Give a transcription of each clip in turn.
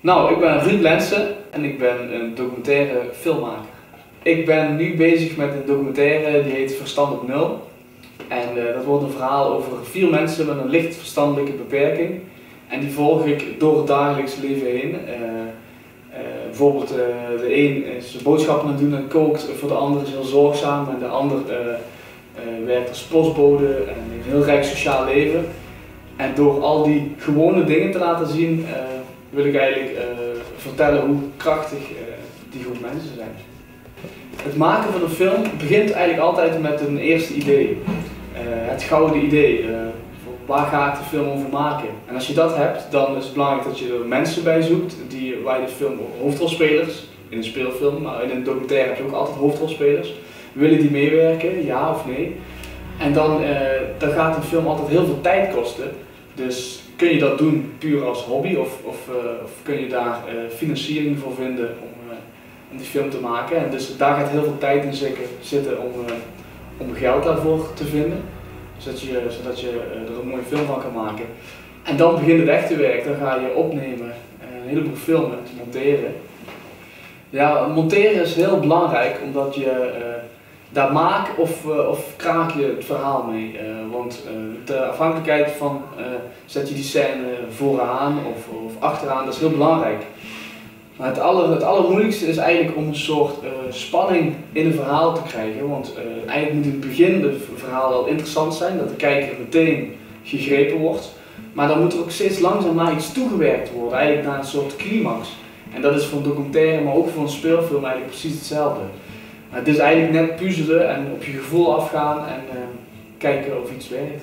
Nou, ik ben Ruud Lensen en ik ben een documentaire filmmaker. Ik ben nu bezig met een documentaire die heet Verstand op Nul. En dat wordt een verhaal over 4 mensen met een licht verstandelijke beperking. En die volg ik door het dagelijks leven heen. Bijvoorbeeld de een is boodschappen aan het doen en kookt, voor de ander is heel zorgzaam en de ander werkt als postbode en heeft een heel rijk sociaal leven. En door al die gewone dingen te laten zien wil ik eigenlijk vertellen hoe krachtig die groep mensen zijn. Het maken van een film begint eigenlijk altijd met een eerste idee. Het gouden idee. Waar ga ik de film over maken? En als je dat hebt, dan is het belangrijk dat je er mensen bij zoekt waar je de film hoofdrolspelers, in een speelfilm, maar in een documentaire heb je ook altijd hoofdrolspelers. Willen die meewerken, ja of nee? En dan gaat een film altijd heel veel tijd kosten. Dus kun je dat doen puur als hobby of kun je daar financiering voor vinden om die film te maken? En dus daar gaat heel veel tijd in zitten om geld daarvoor te vinden. Zodat je er een mooie film van kan maken. En dan begint het echte werk, dan ga je opnemen, een heleboel filmen, monteren. Ja, monteren is heel belangrijk omdat je daar maak of kraak je het verhaal mee. Want de afhankelijkheid van zet je die scène vooraan of achteraan, dat is heel belangrijk. Maar het allermoeilijkste is eigenlijk om een soort spanning in een verhaal te krijgen. Want eigenlijk moet in het begin het verhaal wel interessant zijn, dat de kijker meteen gegrepen wordt. Maar dan moet er ook steeds langzaam naar iets toegewerkt worden, eigenlijk naar een soort climax. En dat is voor een documentaire, maar ook voor een speelfilm eigenlijk precies hetzelfde. Het is eigenlijk net puzzelen en op je gevoel afgaan en kijken of iets werkt.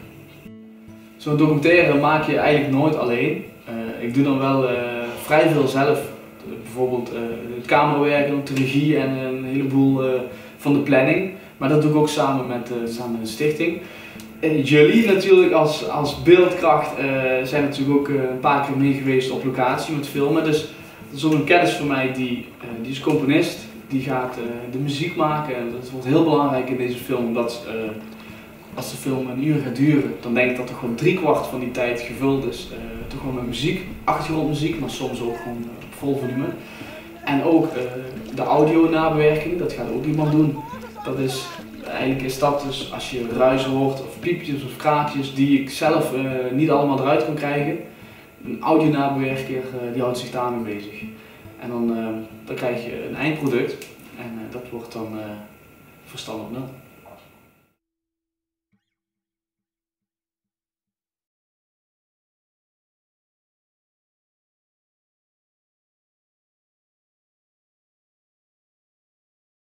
Zo'n documentaire maak je eigenlijk nooit alleen. Ik doe dan wel vrij veel zelf. Bijvoorbeeld het camerawerk, ook de regie en een heleboel van de planning. Maar dat doe ik ook samen met de stichting. Jullie natuurlijk als beeldkracht zijn natuurlijk ook een paar keer mee geweest op locatie met filmen. Dus dat is ook een kennis van mij die is componist. Die gaat de muziek maken en dat wordt heel belangrijk in deze film. Omdat als de film een uur gaat duren, dan denk ik dat er gewoon 3/4 van die tijd gevuld is. Toch gewoon met muziek, achtergrondmuziek, maar soms ook gewoon op vol volume. En ook de audio nabewerking, dat gaat ook iemand doen. Eigenlijk is dat dus als je ruis hoort of piepjes of kraakjes die ik zelf niet allemaal eruit kan krijgen. Een audio nabewerker die houdt zich daarmee bezig. En dan krijg je een eindproduct en dat wordt dan Verstand op Nul.